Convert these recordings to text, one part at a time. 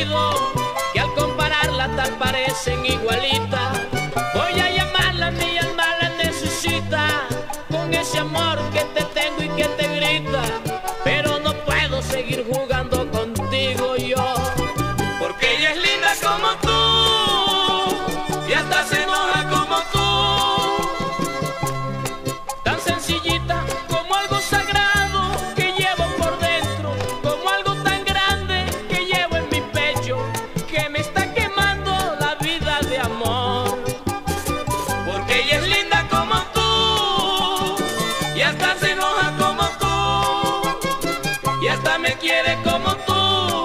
olvido, que al compararla tal parecen igualitas. Voy a llamarla, mi alma la necesita, con ese amor que te tengo y que te grita. Pero no puedo seguir jugando contigo yo, porque ella es linda como tú, y hasta se enoja como tú. Tan sencillita como algo sagrado que llevo por dentro, como algo tan grande que llevo en mi pecho, que me está quemando la vida de amor. Porque ella es linda como tú, y hasta se enoja como tú, y hasta me quiere como tú.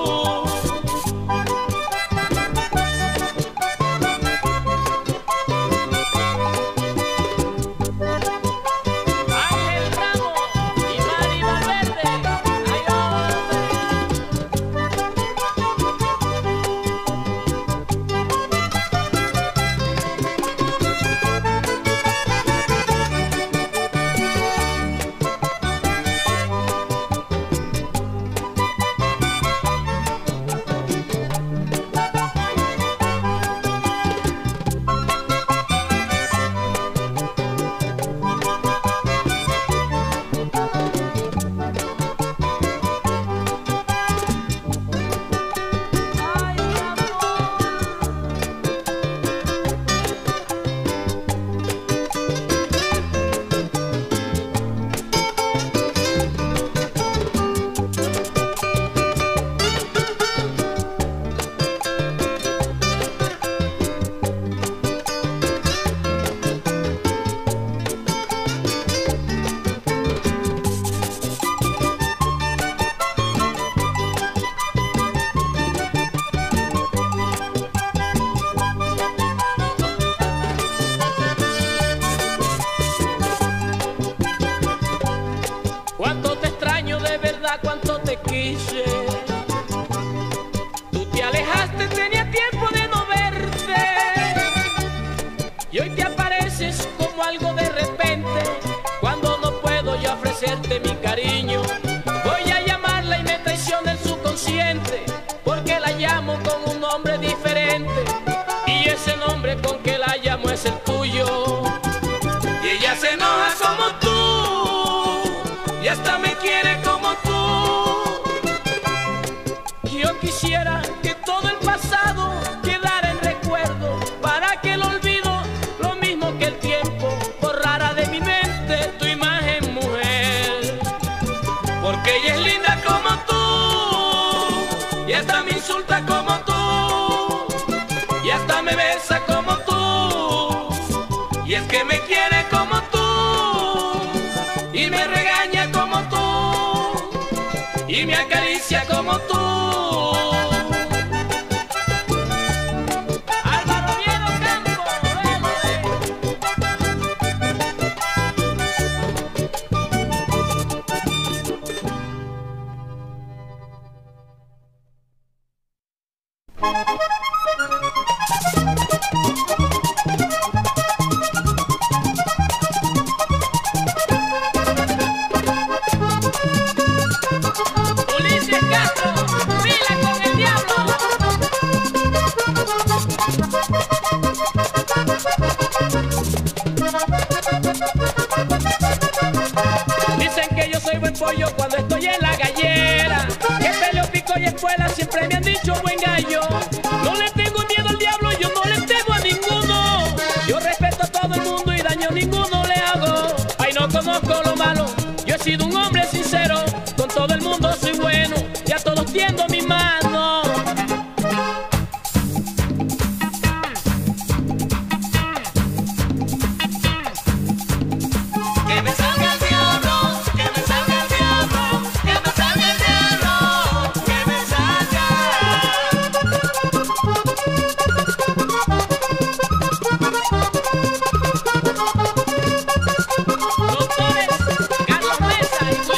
Cuánto te extraño de verdad, cuánto te quise. Tú te alejaste, tenía tiempo de no verte, y hoy te apareces como algo de repente. Cuando no puedo yo ofrecerte mi cariño, voy a llamarla y me traiciona el subconsciente, porque la llamo con un nombre diferente, y ese nombre con que la llamo es el tuyo. Y ella se enoja como tú, y hasta me quiere como tú. Yo quisiera que todo el pasado quedara en recuerdo, para que el olvido, lo mismo que el tiempo, borrara de mi mente tu imagen, mujer. Porque ella es linda como tú, y hasta me insulta como tú, y hasta me besa como tú, y es que me quiere como tú, y me regaña como tú, y me acaricia como tú. Álvaro Oviedo Campo, Ulises Castro, Vila con el diablo. Dicen que yo soy buen pollo cuando estoy en la gallera, que peleo, pico y espuela, siempre me han dicho buen gallo. No le tengo miedo al diablo, yo no le temo a ninguno. Yo respeto a todo el mundo y daño a ninguno le hago. Ay, no conozco lo malo, yo he sido un hombre sincero, con todo el mundo soy bueno, y a todos tiendo mi mano. Que me salga el diablo, que me salga el diablo, que me salga el diablo, que me salga. Doctores Carlos Mesa y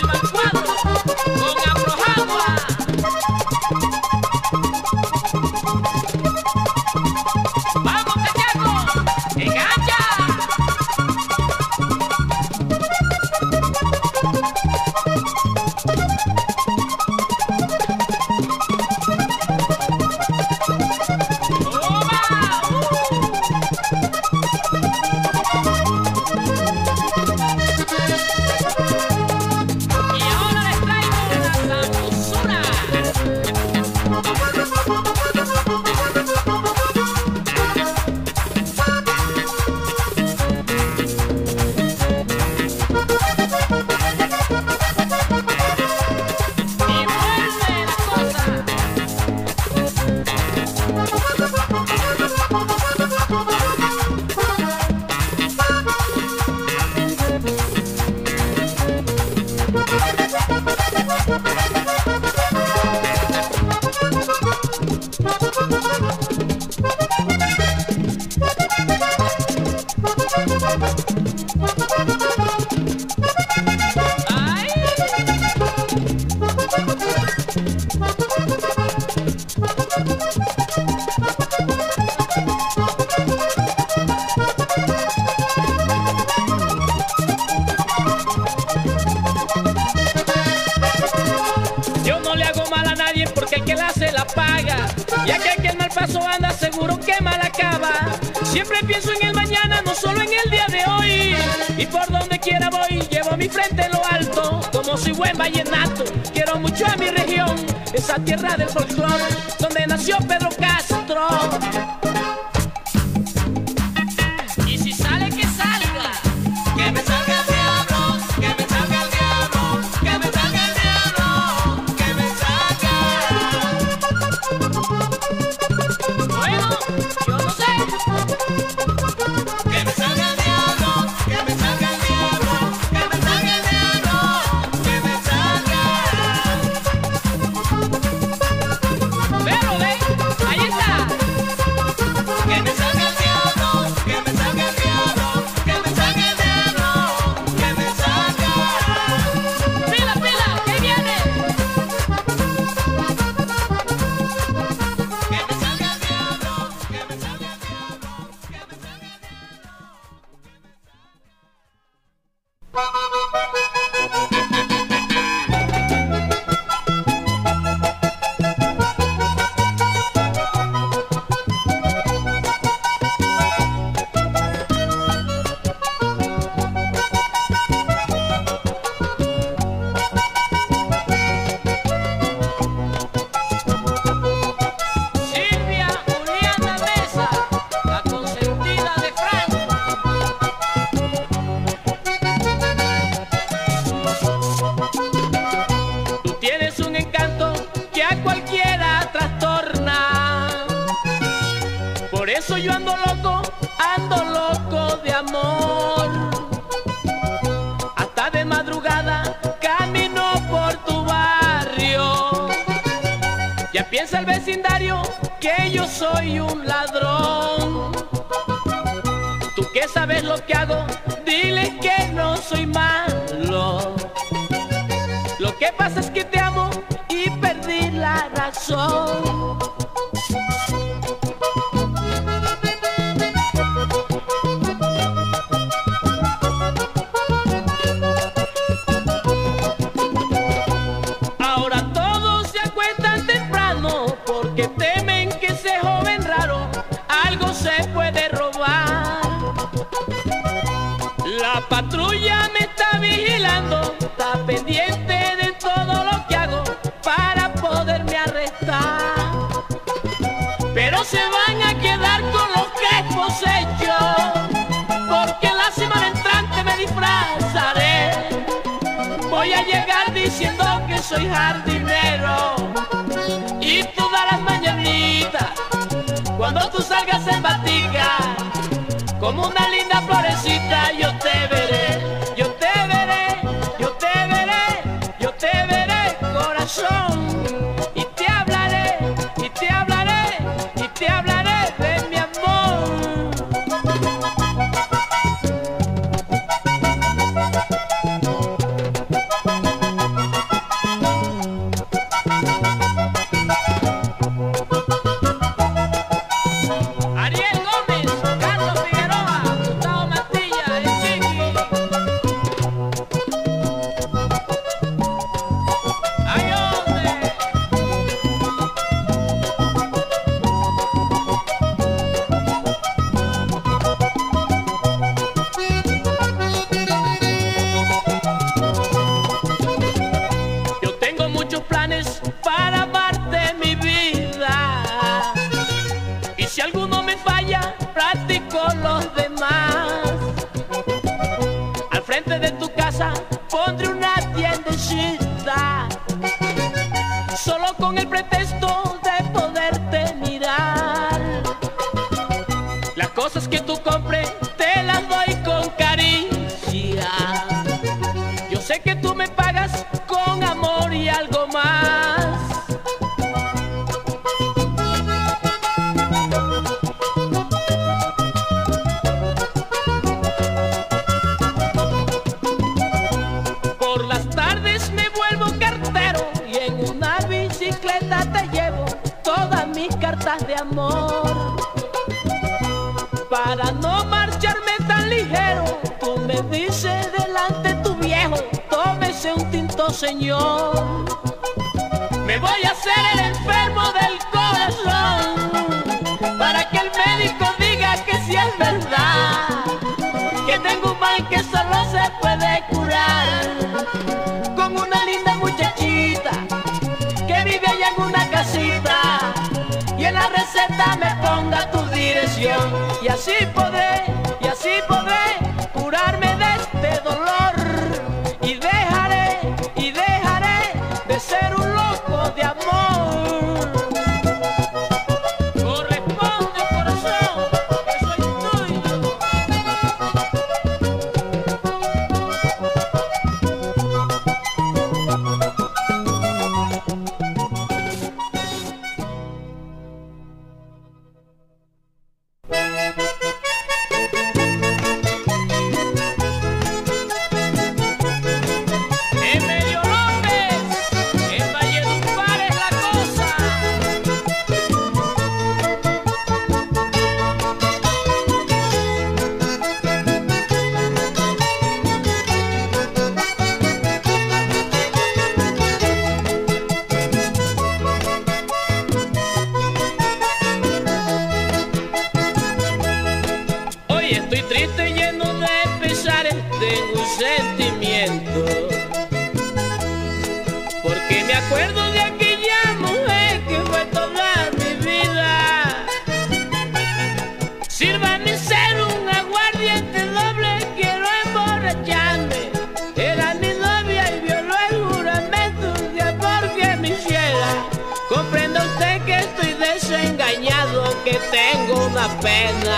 porque el que la hace la paga, y aquel que en mal paso anda seguro que mal acaba. Siempre pienso en el mañana, no solo en el día de hoy, y por donde quiera voy, llevo mi frente en lo alto, como soy buen vallenato. Quiero mucho a mi región, esa tierra del folclore, donde nació Pedro Castro. Y si sale, que salga, que me salga el diablo, que me salga el diablo, que me salga el diablo, que me salga. Bueno, yo no sé. Que me salga el diablo, que me salga el diablo, que me salga el diablo, que me salga. Pero ve, ahí está. Que me salga el diablo, que me salga el diablo, que me salga el diablo, que me salga. Pila, pila, que viene. Que me salga el diablo, que me salga el diablo, que me salga el diablo. Silvia Juliana Mesa, la consentida de Frank. Tú tienes un encanto que a cualquiera trastorna. Por eso yo ando loco de amor. Hasta de madrugada camino por tu barrio. Ya piensa el vecindario que yo soy un ladrón. Tú que sabes lo que hago, dile que no soy malo. Lo que pasa es que te amo y perdí la razón. Ahora todos se acuestan temprano porque temen que ese joven raro algo se puede robar. La patrulla me está vigilando, está pendiente de todo lo que hago para poderme arrestar. Pero se van a quedar con los crespos hechos, porque la semana entrante me disfrazaré. Voy a llegar diciendo que soy jardinero, y todas las mañanitas, cuando tú salgas en batica, como una linda florecita, yo te veré, yo te veré, yo te veré, yo te veré, corazón. Y te hablaré, y te hablaré, y te hablaré de mi amor. Ariel Gómez, Carlos Figueroa, Gustavo Mantilla, el Chiqui. ¡Ay, hombre! Yo tengo muchos planes para amarte, mi vida. Y si alguno me falla, practico los demás. Al frente de tu casa pondré una tiendecita, solo con el pretexto de poderte mirar. Las cosas que tú compres te las doy con caricia. Yo sé que tú me pagas con amor y algo más. Por las tardes me vuelvo cartero y en una bicicleta te llevo todas mis cartas de amor. Para no marcharme tan ligero, tú me dices delante tu viejo, tómese un tinto, señor. Me voy a hacer el enfermo del corazón para que el médico diga que sí es verdad, que tengo un mal que solo se puede curar con una linda muchachita que vive allá en una casita y en la receta me ponga tu dirección y así podré curarme de este dolor y dejaré de ser un loco de amor. Corresponde, corazón, que soy tuyo. Estoy triste, lleno de pesares, tengo un sentimiento, porque me acuerdo de aquella mujer que fue toda mi vida. Sírvame ser un aguardiente doble, quiero emborracharme. Era mi novia y violó el juramento de amor que me hiciera. Comprenda usted que estoy desengañado, que tengo una pena.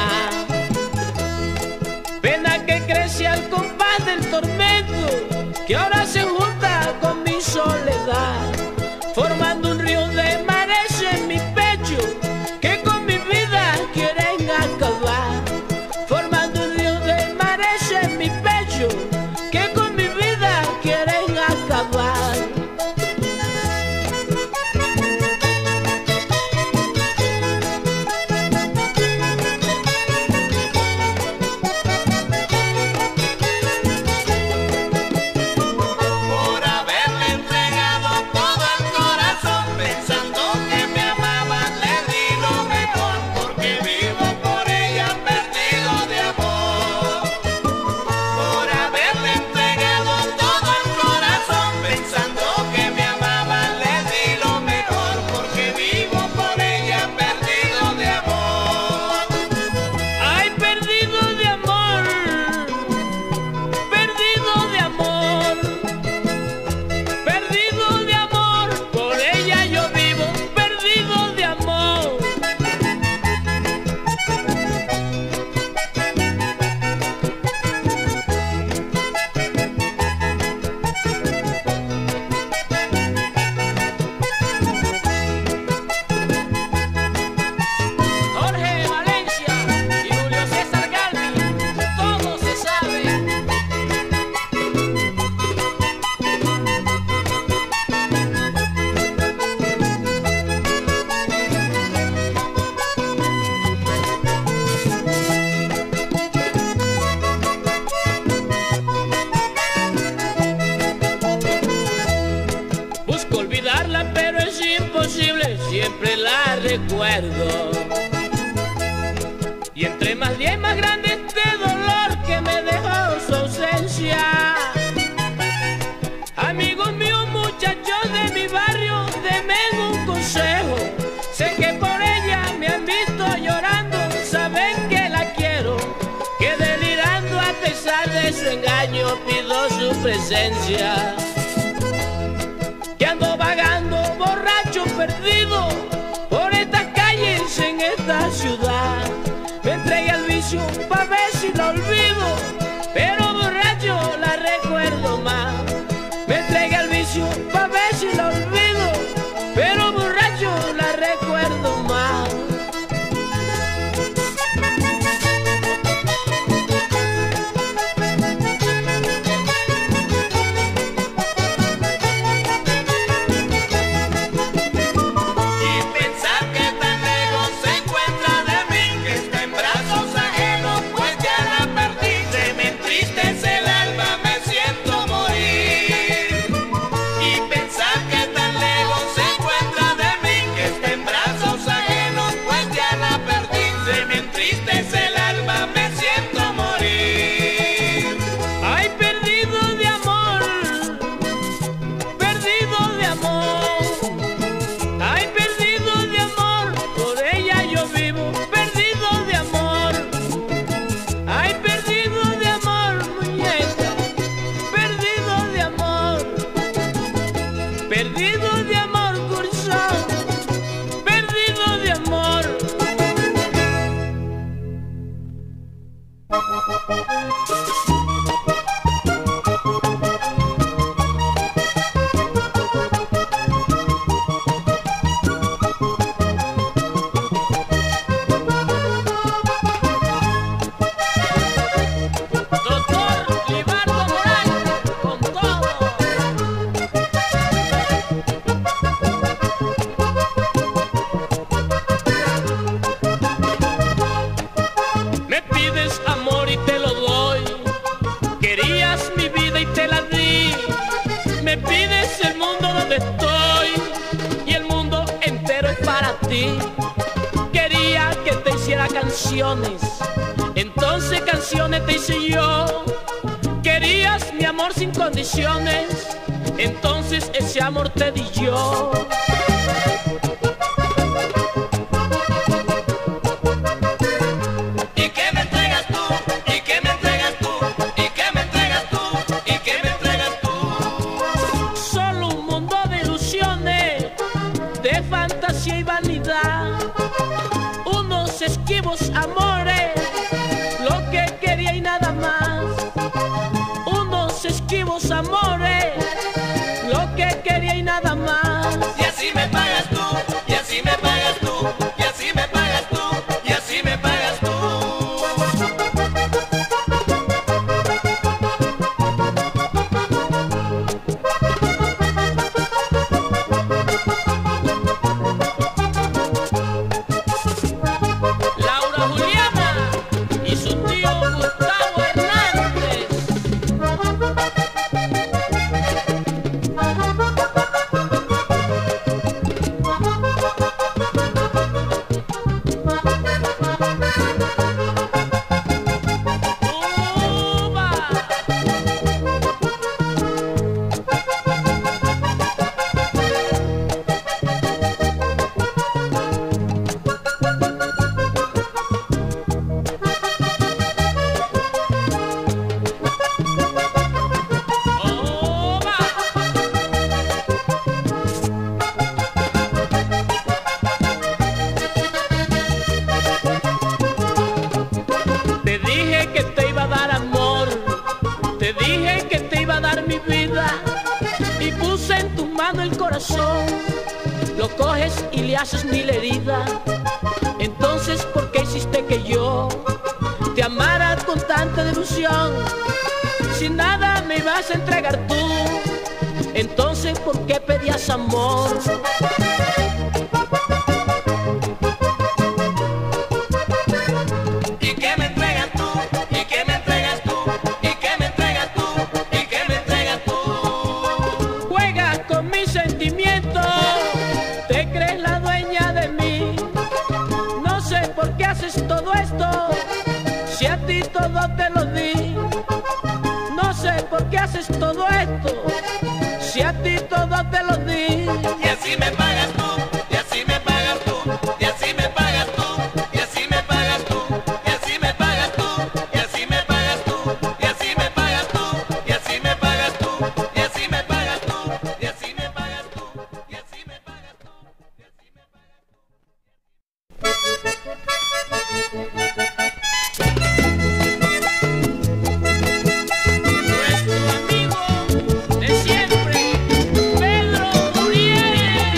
Pena que crece al compás del tormento, que ahora se junta con mi soledad, formando un río de mares en mi pecho, que con mi vida quieren acabar. Formando un río de mares en mi pecho, que con mi vida quieren acabar. Pero es imposible, siempre la recuerdo. Y entre más bien más grande este dolor que me dejó su ausencia. Amigos míos, muchachos de mi barrio, denme un consejo. Sé que por ella me han visto llorando, saben que la quiero, que delirando a pesar de su engaño pido su presencia. Que ando vagando borracho perdido por estas calles en esta ciudad. Me entregué al vicio pa' ver si la olvido, pero borracho la recuerdo más. Me entregué al vicio pa' ver si la olvido, pero borracho la recuerdo más. canciones. Entonces canciones te hice yo. Querías mi amor sin condiciones. Entonces ese amor te di yo. ¿Y qué me entregas tú? ¿Y qué me entregas tú? ¿Y qué me entregas tú? ¿Y qué me entregas tú? Solo un mundo de ilusiones, de fantasía y vanidad. Unos esquivos amores, lo que quería y nada más. Unos esquivos amores, lo que quería y nada más. Y así me pagas tú, y así me pagas tú, y así me pagas tú, y así me pagas tú. Laura Juliana y su tío Gustavo Hernández. Te dije que te iba a dar amor, te dije que te iba a dar mi vida, y puse en tu mano el corazón. Lo coges y le haces mil heridas. Entonces, ¿por qué hiciste que yo te amara con tanta delusión? Si nada me ibas a entregar tú, entonces, ¿por qué pedías amor? ¿Y qué me entregas tú? ¿Y qué me entregas tú? ¿Y qué me entregas tú? ¿Y qué me entregas tú? Juegas con mis sentimientos, te crees la dueña de mí. No sé por qué haces todo esto, si a ti todo te lo di. No sé por qué haces todo esto, si a ti todo te lo di. Y así me pagas tú, y así me pagas tú, y así me pagas tú, y así me pagas tú, y así me pagas tú, y así me pagas tú, y así me pagas tú, y así me pagas tú, y así me pagas tú, y así me pagas tú, y así me pagas tú, y así me pagas Nuestro amigo de siempre, Pedro Uriel.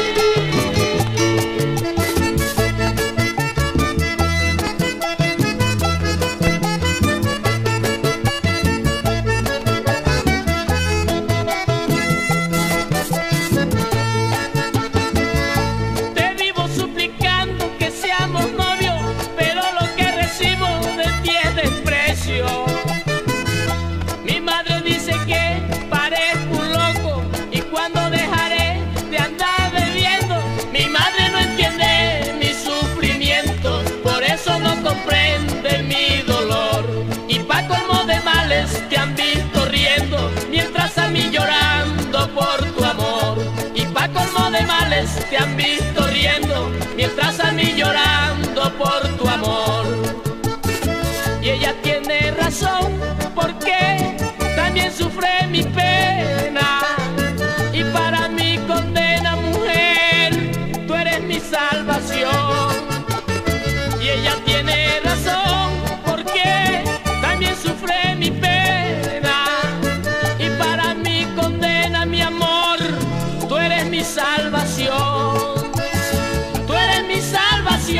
Te vivo suplicando que seamos novios, pero lo que recibo de ti es desprecio. Mi madre dice que parezco un loco y cuando dejaré de andar bebiendo. Mi madre no entiende mis sufrimientos, por eso no comprende mi dolor. Y pa' colmo de males te han visto riendo, mientras a mí llorando por tu amor. Y pa' colmo de males te han visto riendo, mientras a mí llorando por tu amor. Y ella tiene razón, porque también sufre mi pena. Y para mi condena, mujer, tú eres mi salvación. Y ella tiene razón, porque también sufre mi pena. Y para mi condena, mi amor, tú eres mi salvación. Tú eres mi salvación.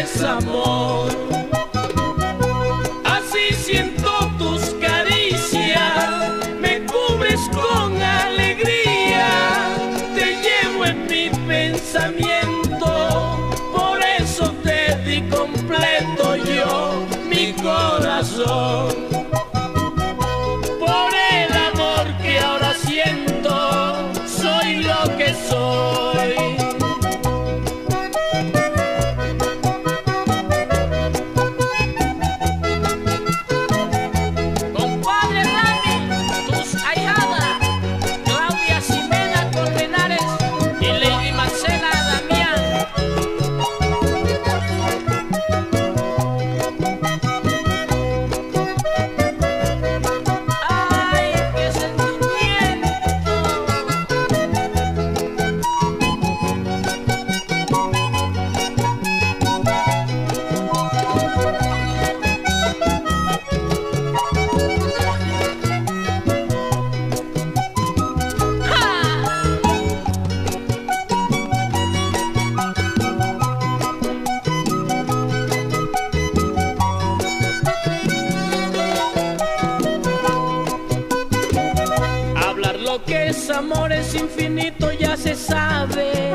es amor. Así siento tus caricias, me cubres con alegría, te llevo en mi pensamiento, por eso te di completo yo mi corazón. Por el amor que ahora siento, soy lo que soy. Lo que es amor es infinito, ya se sabe.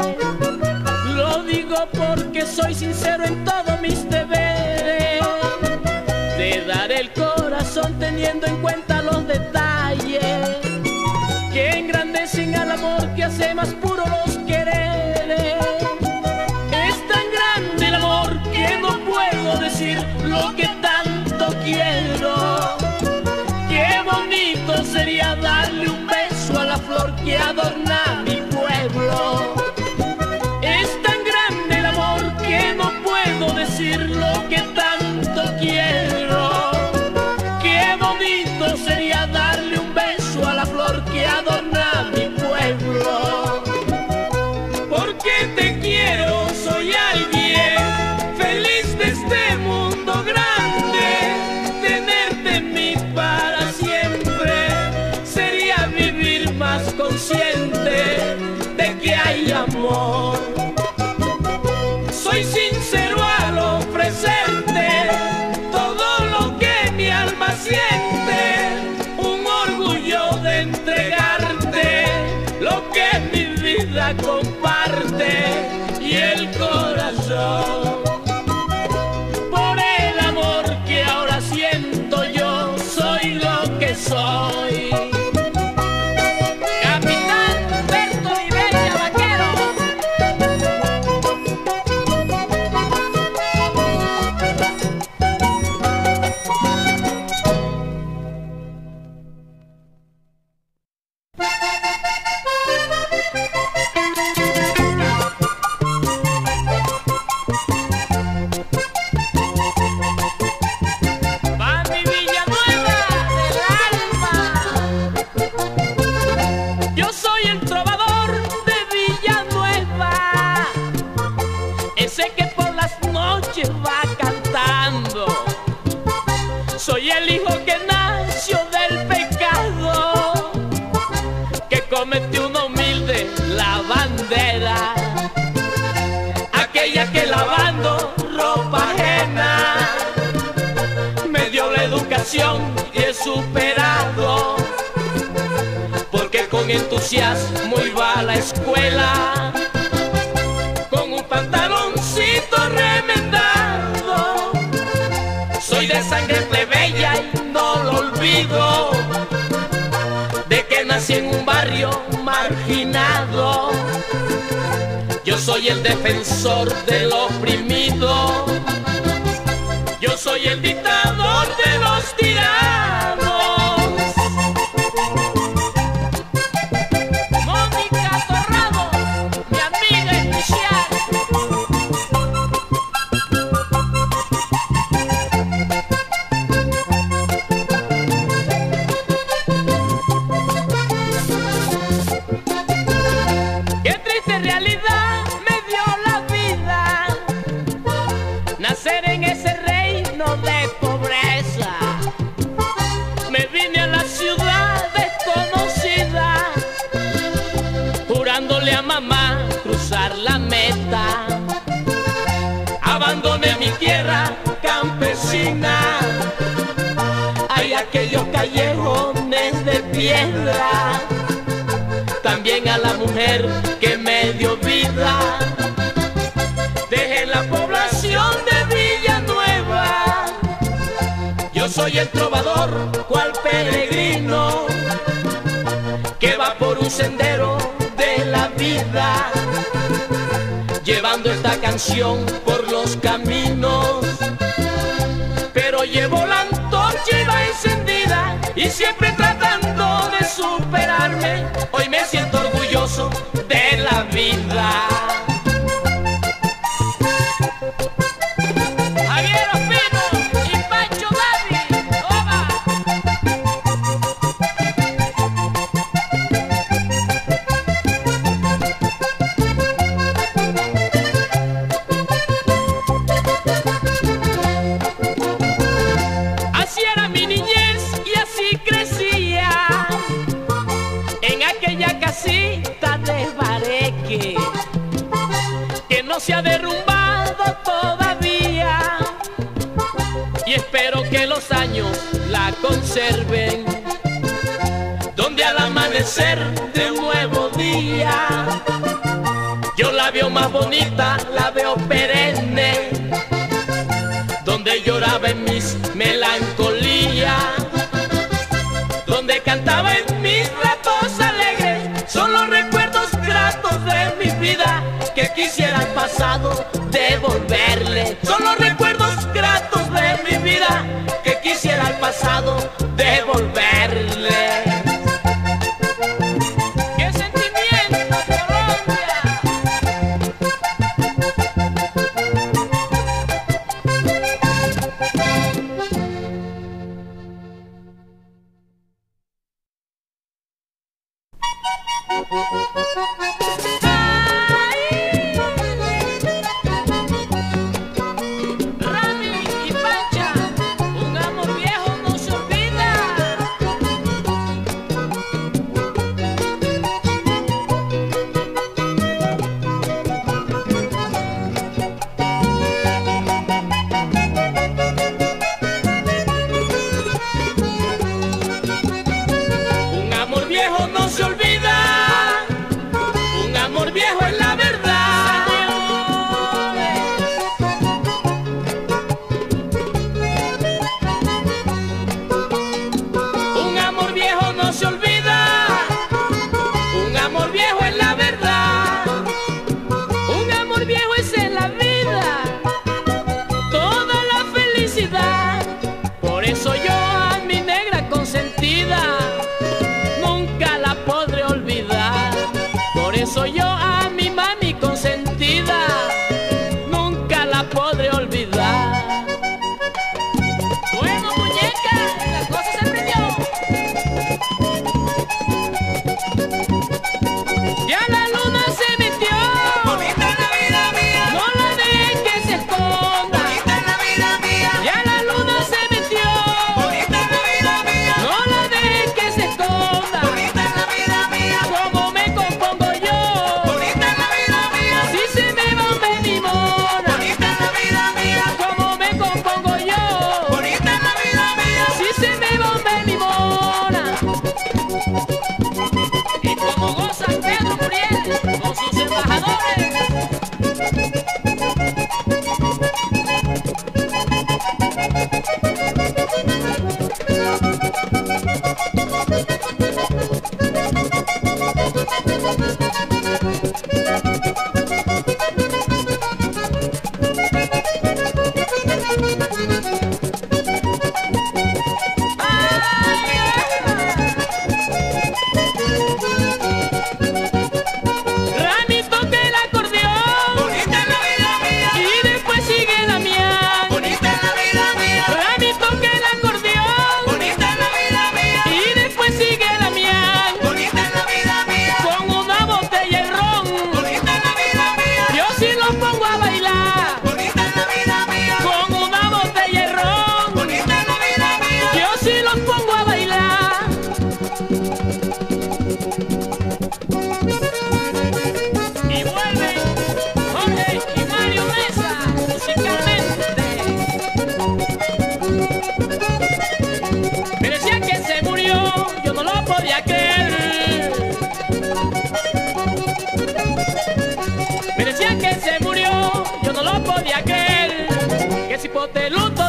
Lo digo porque soy sincero en todos mis deberes. Te daré el corazón teniendo en cuenta los detalles que engrandecen al amor, que hace más puro los quereres. Es tan grande el amor que no puedo decir lo que tanto quiero. Qué bonito sería darle un beso a la flor que adorna mi pueblo. Es tan grande el amor que no puedo decir lo que tanto quiero. Qué bonito sería darle un beso a la flor que adorna mi pueblo. Porque te quiero, soy alguien feliz de este mundo grande. Tenerte en mí para siempre sería vivir más consciente de que hay amor. Soy sincero al ofrecerte todo lo que mi alma siente, un orgullo de entregarte lo que mi vida comparte y el corazón. Por el amor que ahora siento yo, soy lo que soy. Soy el hijo que nació del pecado, que cometió una humilde lavandera, aquella que lavando ropa ajena me dio la educación y he superado, porque con entusiasmo iba a la escuela con un pantaloncito remendado. Soy de sangre plebeya y no lo olvido, de que nací en un barrio marginado. Yo soy el defensor del oprimido, yo soy el dictador de los tiranos. Mónica Torrado, mi amiga especial. Nacer en ese reino de pobreza. caminar. Hay aquellos callejones de piedra, también a la mujer que me dio vida. Dejé la población de Villanueva, yo soy el trovador, cual peregrino, que va por un sendero de la vida, llevando esta canción por los caminos. Pero llevo la antorcha y va encendida, y siempre tratando de superarme. Hoy me siento orgulloso de la vida. Javier Ospino y Pancho Gaby, ¡oba! Así era mi niñez y así crecía, en aquella casita de bareque que no se ha derrumbado todavía, y espero que los años la conserven, donde al amanecer de un nuevo día yo la veo más bonita, la veo perenne, donde lloraba en mis melancolías, donde cantaba en mis ratos alegres. Son los recuerdos gratos de mi vida que quisiera al pasado devolverle. Son los recuerdos gratos de mi vida que quisiera al pasado devolverle. ¡Qué sentimiento, Colombia! Rami y Pancha, un amor viejo no se olvida. Un amor viejo no se olvida, un amor viejo es la verdad. Un amor viejo no se olvida, un amor viejo es la verdad. Un amor viejo es en la vida toda la felicidad. Por eso yo a mi negra consentida nunca la podré olvidar. Por eso yo a mi mami consentida nunca la podré olvidar. Bueno, muñeca, la cosa se prendió. Ya la luna se metió, Bonita es la vida mía, no la dejen que se esconda. bonita es la vida mía, Ya la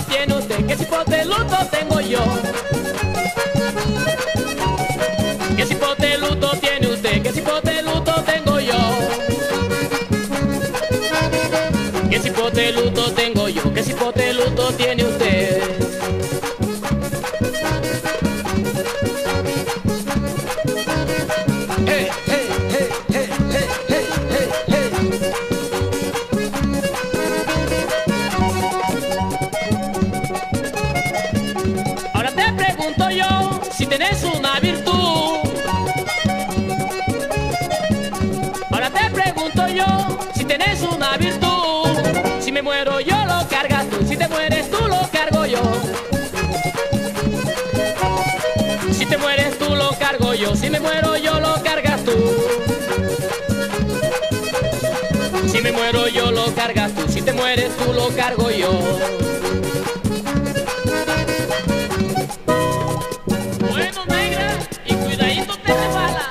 tiene usted, qué cipote de luto tengo yo. Qué cipote de luto tiene usted, qué cipote de luto tengo yo. Qué cipote de luto tengo yo, qué cipote de luto tiene usted. Hey, hey, hey, hey, hey, hey, hey, hey. Ahora te pregunto yo si tenés una virtud. Ahora te pregunto yo si tenés una virtud. Si me muero yo lo cargas tú, si te mueres tú lo cargo yo. Si te mueres tú lo cargo yo, si me muero yo lo cargas tú. Si me muero yo lo cargas tú, si te mueres tú lo cargo yo. Bueno, negra, y cuidadito te resbala.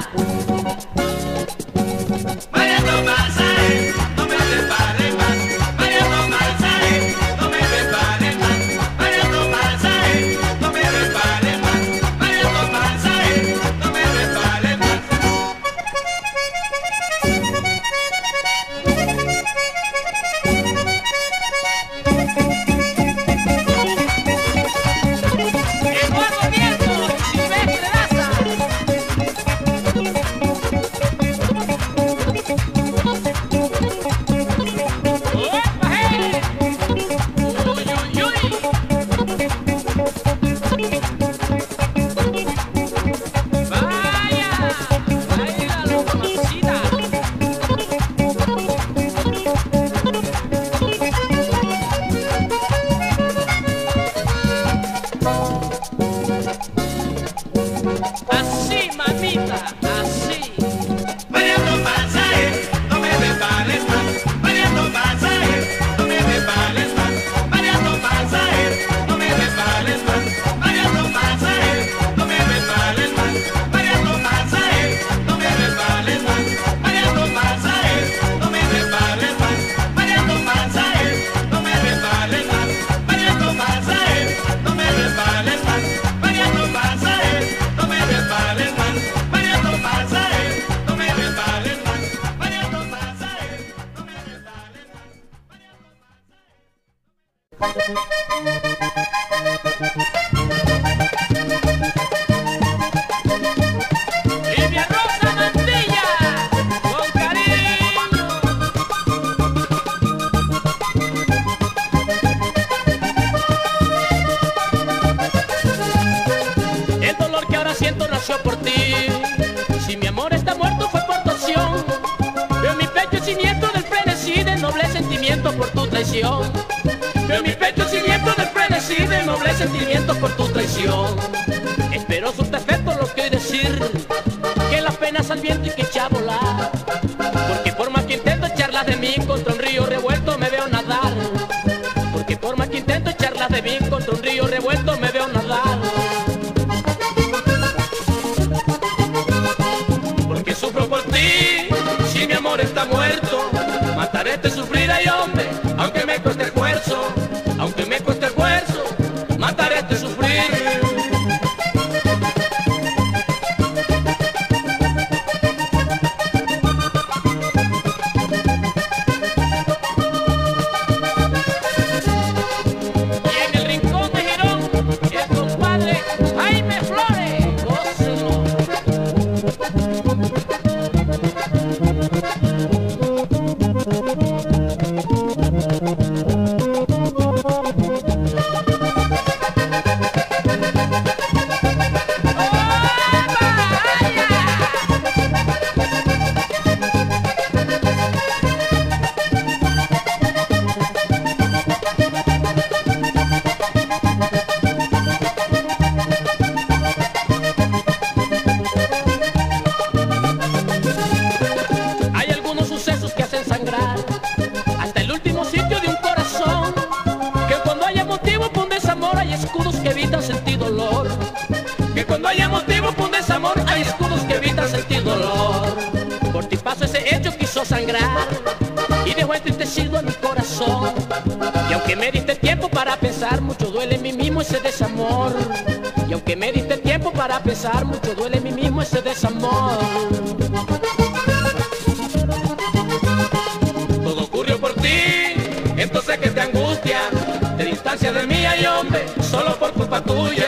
Vaya no pasaje, no me resbales más. Vaya no pasaje, no me resbales más. Vaya no pasaje, no me resbales más. Vaya no pasaje, no me resbales más. Eduardo Nieto, Silvestre Daza. ¡Opa, hey! ¡Uy, uy, uy! ¡Vaya! ¡Baila, mamacita! Así, mamita, así. Vaya no pasaje, no me resbales más. Vaya no pasaje, no me resbales más. Vaya no pasaje, no me resbales más. Vaya no pasaje, no me resbales más. Vaya no pasaje, no me resbales más. Vaya no pasaje, no me resbales más. Vaya no pasaje, no me resbales más. Vaya no pasaje, no me resbales más. Vaya no pasaje, no me resbales más. Vaya no pasaje, no me resbales más. Vaya no pasaje, no me resbales Livia Rosa Mantilla, con cariño. El dolor que ahora siento nació por ti. Si mi amor está muerto fue por tu acción. Veo en mi pecho siniestro del frenesí de noble sentimiento por tu traición. Veo en mi pecho siniestro del frenesí de noble sentimiento por tu traición. Espero surta efecto lo que hoy decir, que las penas al viento y que echa a volar. Porque por más que intento echarlas de mí contra un río revuelto me veo nadar. Porque por más que intento echarlas de mí contra un río revuelto me veo nadar. Porque sufro por ti, si mi amor está muerto, mataré este sufrir, ay hombre, aunque me cueste esfuerzo, aunque me cueste esfuerzo, mataré este sufrir. Y en el rincón de Girón, el compadre Jaime Flores, gócelo. Hay algunos sucesos que hacen sangrar hasta el último sitio de un corazón, que cuando haya motivo por un desamor hay escudos que evitan sentir dolor. Que cuando haya motivo por un desamor hay escudos que evitan sentir dolor. Por ti paso ese hecho que hizo sangrar y dejó entristecido en mi corazón. Y aunque me diste tiempo para pensar, mucho duele en mí mismo ese desamor. Y aunque me diste tiempo para pensar, mucho duele en mí mismo ese desamor. Todo ocurrió por ti, entonces que te angustia, te distancia de mí, ay hombre, solo por culpa tuya.